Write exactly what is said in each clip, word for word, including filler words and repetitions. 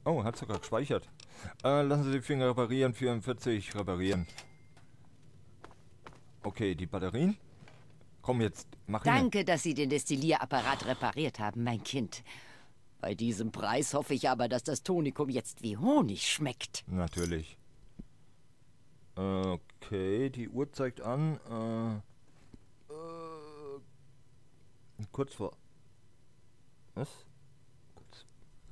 Oh, hat sogar gespeichert. Äh, lassen Sie die Finger reparieren. vierundvierzig reparieren. Okay, die Batterien. Komm jetzt, mach hin. Danke, dass Sie den Destillierapparat repariert haben, mein Kind. Bei diesem Preis hoffe ich aber, dass das Tonikum jetzt wie Honig schmeckt. Natürlich. Okay, die Uhr zeigt an. Äh, äh, kurz vor. Was? Kurz.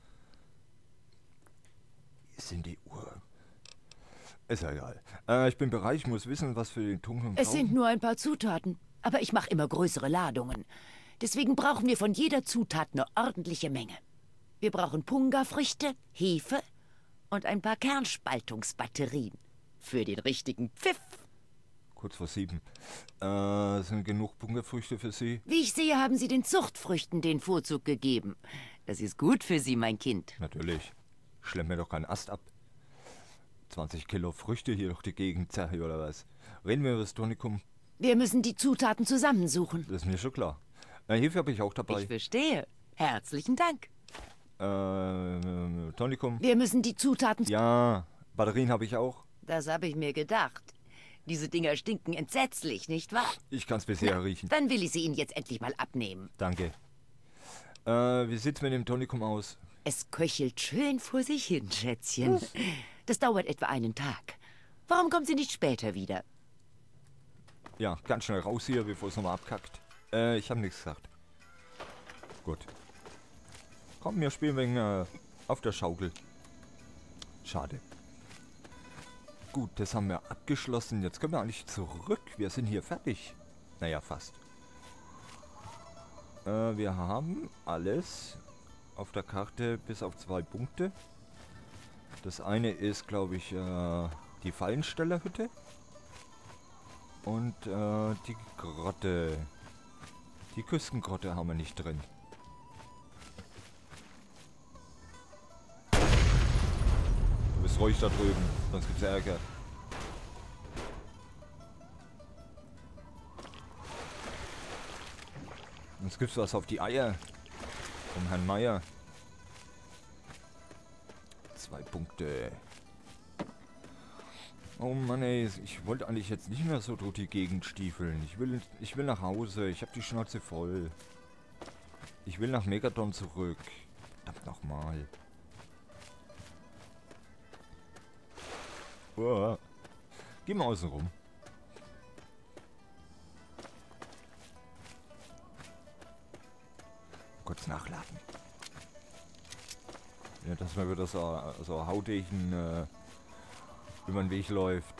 Wie ist denn die Uhr? Ist ja egal. Äh, ich bin bereit, ich muss wissen, was für den Tonikum Es sind nur ein paar Zutaten, aber ich mache immer größere Ladungen. Deswegen brauchen wir von jeder Zutat eine ordentliche Menge. Wir brauchen Punga-Früchte, Hefe und ein paar Kernspaltungsbatterien. Für den richtigen Pfiff. Kurz vor sieben. Äh, sind genug Punga-Früchte für Sie? Wie ich sehe, haben Sie den Zuchtfrüchten den Vorzug gegeben. Das ist gut für Sie, mein Kind. Natürlich. Schlemm mir doch keinen Ast ab. zwanzig Kilo Früchte hier durch die Gegend, Zerri, oder was? Reden wir über das Tonikum? Wir müssen die Zutaten zusammensuchen. Das ist mir schon klar. Na, Hefe habe ich auch dabei. Ich verstehe. Herzlichen Dank. Äh, Tonikum? Wir müssen die Zutaten... Ja, Batterien habe ich auch. Das habe ich mir gedacht. Diese Dinger stinken entsetzlich, nicht wahr? Ich kann es bisher riechen. Dann will ich sie Ihnen jetzt endlich mal abnehmen. Danke. Äh, wie sieht's mit dem Tonikum aus? Es köchelt schön vor sich hin, Schätzchen. Das dauert etwa einen Tag. Warum kommen Sie nicht später wieder? Ja, ganz schnell raus hier, bevor es nochmal abkackt. Äh, ich habe nichts gesagt. Gut. Komm, wir spielen wegen äh, auf der Schaukel. Schade. Gut, das haben wir abgeschlossen. Jetzt können wir eigentlich zurück. Wir sind hier fertig. Naja, fast. Äh, wir haben alles auf der Karte bis auf zwei Punkte. Das eine ist, glaube ich, äh, die Fallenstellerhütte. Und äh, die Grotte. Die Küstengrotte haben wir nicht drin. Du bist ruhig da drüben, sonst gibt's Ärger. Sonst gibt's was auf die Eier. Vom Herrn Meier. Zwei Punkte. Oh Mann ey, ich wollte eigentlich jetzt nicht mehr so durch die Gegend stiefeln. Ich will, ich will nach Hause, ich habe die Schnauze voll. Ich will nach Megaton zurück. Verdammt nochmal. Oh. Geh mal außen rum. Kurz nachladen. Ja, dass man wieder so, so hautigen äh, über den Weg läuft.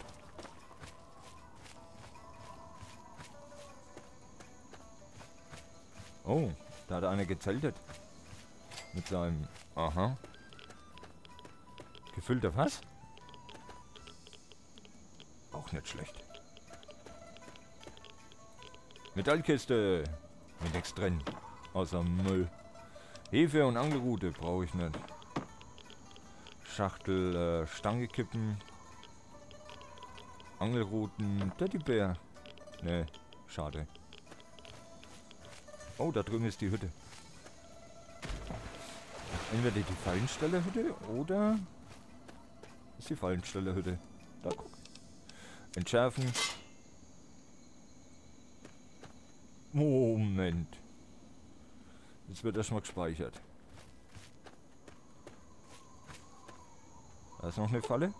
Oh, da hat einer gezeltet. Mit seinem... Aha. Gefüllter Fass? Auch nicht schlecht. Metallkiste. Mit nichts drin. Außer Müll. Hefe und Angelrute brauche ich nicht. Schachtel, äh, Stange kippen. Angelruten, Teddybär. Ne, schade. Oh, da drüben ist die Hütte. Entweder die Fallenstellerhütte oder ist die Fallenstellerhütte. Da guck. Entschärfen. Moment. Jetzt wird erstmal gespeichert. Da ist noch eine Falle.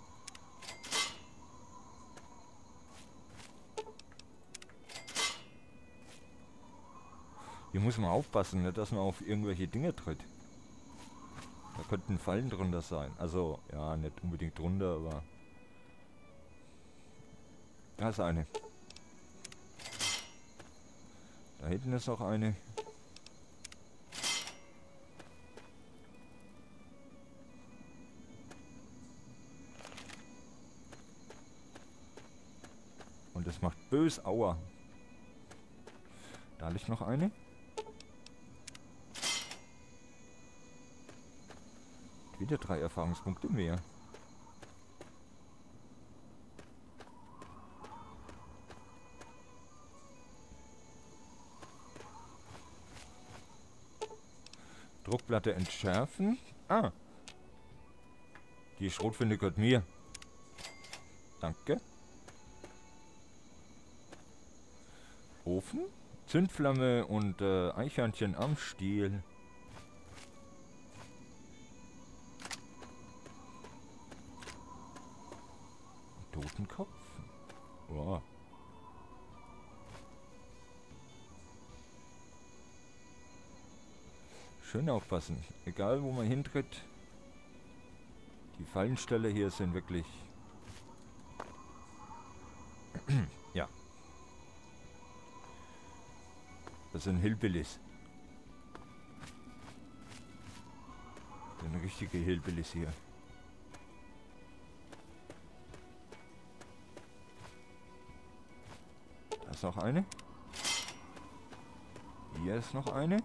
Hier muss man aufpassen, nicht, dass man auf irgendwelche Dinge tritt. Da könnten Fallen drunter sein. Also, ja, nicht unbedingt drunter, aber... Da ist eine. Da hinten ist noch eine. Und das macht bös Aua. Da liegt noch eine. Wieder drei Erfahrungspunkte mehr. Druckplatte entschärfen. Ah. Die Schrotflinte gehört mir. Danke. Ofen, Zündflamme und äh, Eichhörnchen am Stiel. Totenkopf. Wow. Schön aufpassen. Egal wo man hintritt. Die Fallenstelle hier sind wirklich... ja. Das sind Hillbillies. Das sind richtige Hillbillies hier. Da ist noch eine. Hier ist noch eine.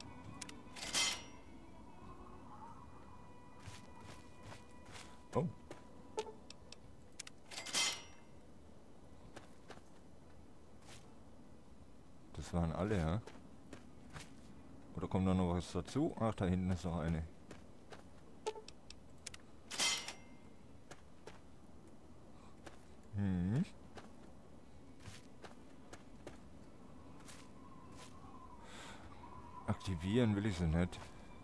Oh. Das waren alle, ja? Oder kommt da noch was dazu? Ach, da hinten ist noch eine. Hm. Aktivieren will ich sie nicht.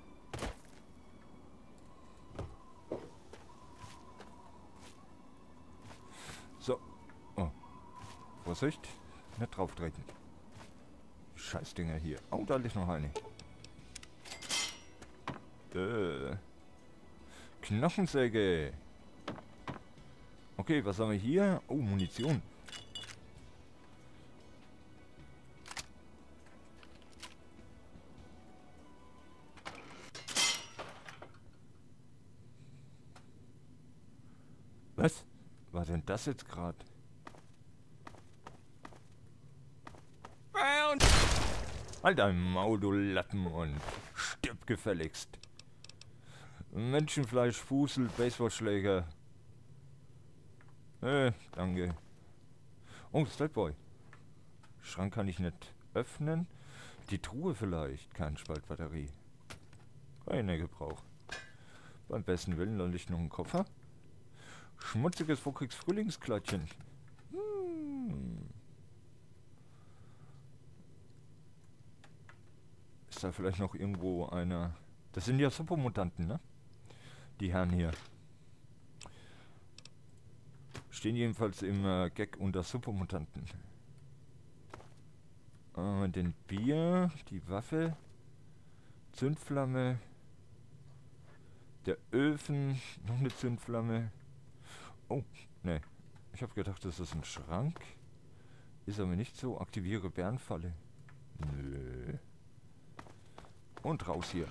So. Oh. Vorsicht. Nicht drauf treten. Scheißdinger hier. Oh, da liegt noch eine. Äh. Knochensäge. Okay, was haben wir hier? Oh, Munition. Was? Was denn das jetzt gerade? Halt dein Maul, du Lappen, und stirb gefälligst. Menschenfleisch, Fusel, Baseballschläger. Äh, danke. Oh, Stepboy. Schrank kann ich nicht öffnen. Die Truhe vielleicht. Kernspaltbatterie. Keine Gebrauch. Beim besten Willen noch nicht noch ein Koffer. Schmutziges Vogels Frühlingskleidchen. Hm. Ist da vielleicht noch irgendwo einer... Das sind ja Supermutanten, ne? Die Herren hier. Stehen jedenfalls im äh, Gag unter Supermutanten. Äh, den Bier, die Waffe, Zündflamme, der Öfen, noch eine Zündflamme. Oh, ne. Ich habe gedacht, das ist ein Schrank. Ist aber nicht so. Aktiviere Bärenfalle. Nö. Und raus hier.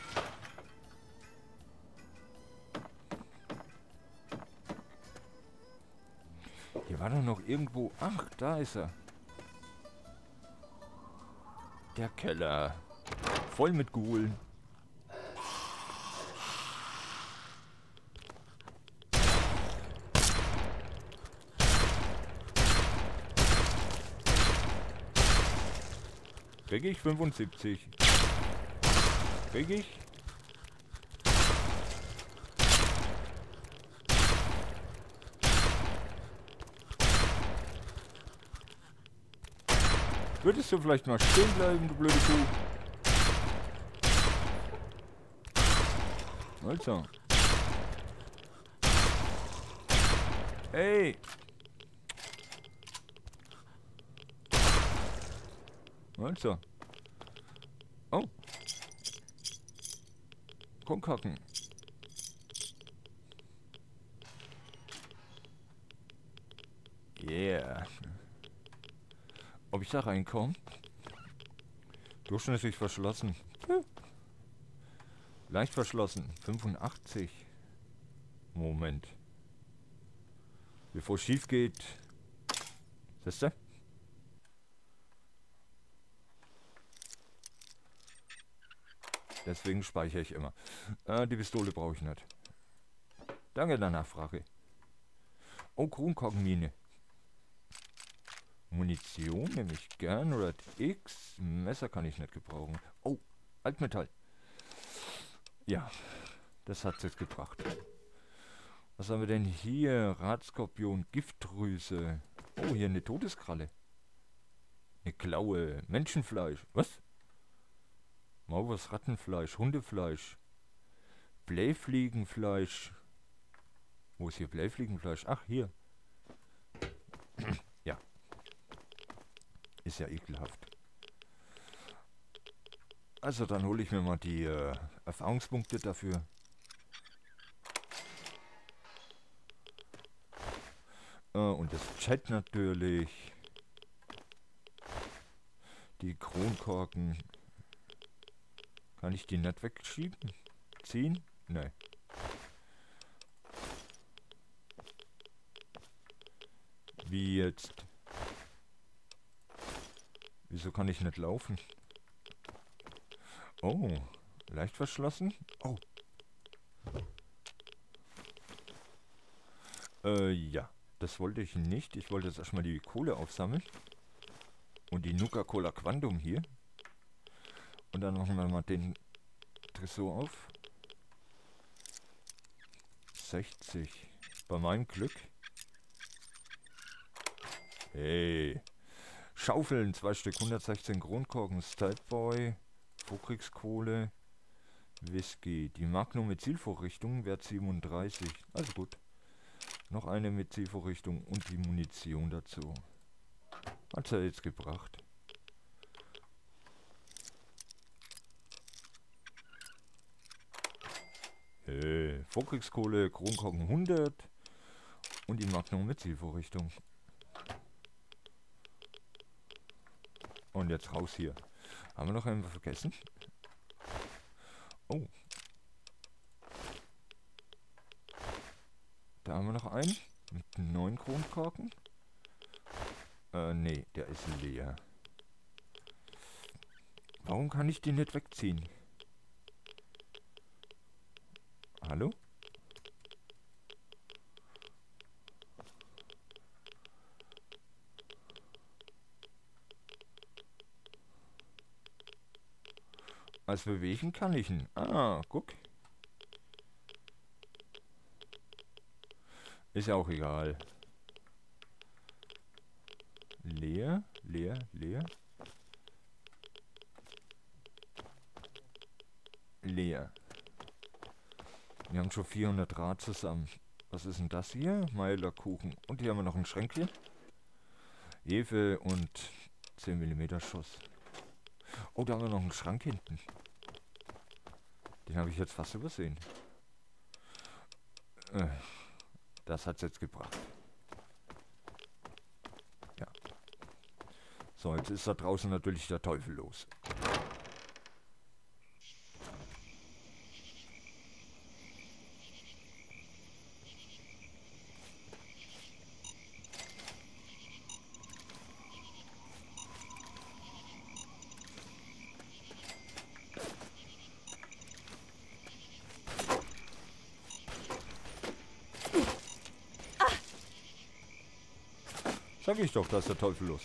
Hier war doch noch irgendwo... Ach, da ist er. Der Keller. Voll mit Ghoulen. Krieg ich fünfundsiebzig. Krieg ich? Würdest du vielleicht mal stehen bleiben, du blöde Kuh? Also. Hey! Also. Oh. Kronkacken. Yeah. Ob ich da reinkomme? Durchschnittlich verschlossen. Hm. Leicht verschlossen. fünfundachtzig. Moment. Bevor es schief geht. Siehst du? Deswegen speichere ich immer. Äh, die Pistole brauche ich nicht. Danke der Nachfrage. Oh, Kronkorkenmine. Munition nehme ich gern. Red X. Messer kann ich nicht gebrauchen. Oh, Altmetall. Ja, das hat es jetzt gebracht. Was haben wir denn hier? Radskorpion, Giftdrüse. Oh, hier eine Todeskralle. Eine Klaue, Menschenfleisch. Was? Maulwurfs, Rattenfleisch, Hundefleisch. Blähfliegenfleisch. Wo ist hier Blähfliegenfleisch? Ach, hier. Ja. Ist ja ekelhaft. Also, dann hole ich mir mal die äh, Erfahrungspunkte dafür. Äh, und das Chat natürlich. Die Kronkorken. Kann ich die nicht wegschieben? Ziehen? Nein. Wie jetzt? Wieso kann ich nicht laufen? Oh, leicht verschlossen? Oh. Äh, ja. Das wollte ich nicht. Ich wollte jetzt erstmal die Kohle aufsammeln. Und die Nuka-Cola Quantum hier. Und dann machen wir mal den Tresor auf. sechzig. Bei meinem Glück. Hey. Schaufeln, zwei Stück, hundertsechzehn Kronkorken, Statboy, Vorkriegskohle, Whisky. Die Magnum mit Zielvorrichtung, Wert siebenunddreißig. Also gut. Noch eine mit Zielvorrichtung und die Munition dazu. Hat's ja jetzt gebracht. Hey, Vorkriegskohle, Kronkorken hundert und die Magnum mit Zielvorrichtung. Und jetzt raus hier. Haben wir noch irgendwas vergessen? Oh. Da haben wir noch einen mit neun Kronkorken. Äh, nee, der ist leer. Warum kann ich den nicht wegziehen? Hallo? Was bewegen kann ich ihn? Ah, guck. Ist ja auch egal. Leer, leer, leer. Leer. Wir haben schon vierhundert Draht zusammen. Was ist denn das hier? Meilerkuchen. Und hier haben wir noch ein Schränkchen. Hefe und zehn Millimeter Schuss. Oh, da haben wir noch einen Schrank hinten. Den habe ich jetzt fast übersehen. Äh, das hat es jetzt gebracht. Ja. So, jetzt ist da draußen natürlich der Teufel los. Sag ich doch, da ist der Teufel los.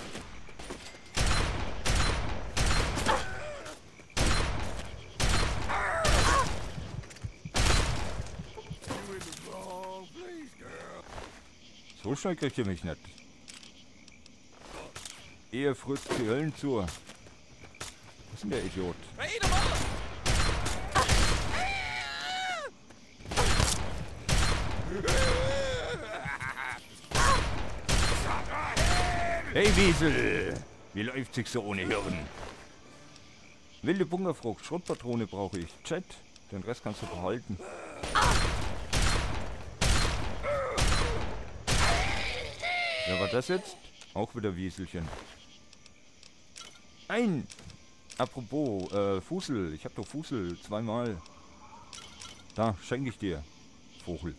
So schnell kriegt ihr mich nicht. Ihr frisst die Höllen zu. Was ist denn der Idiot? Hey Wiesel! Wie läuft sich so ohne Hirn? Wilde Bunkerfrucht, Schrottpatrone brauche ich. Chat, den Rest kannst du behalten. Wer war das jetzt? Auch wieder Wieselchen. Ein! Apropos, äh, Fussel. Ich hab doch Fussel zweimal. Da, schenke ich dir. Vogel.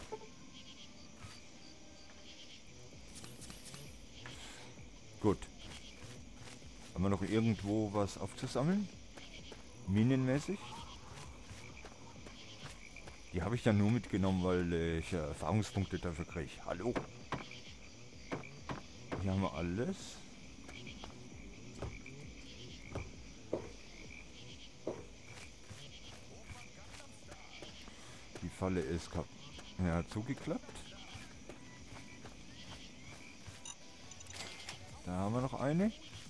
Gut. Haben wir noch irgendwo was aufzusammeln? Minenmäßig? Die habe ich ja nur mitgenommen, weil ich äh, Erfahrungspunkte dafür kriege. Hallo? Hier haben wir alles. Die Falle ist kaputt. Ja, zugeklappt. Da haben wir noch eine.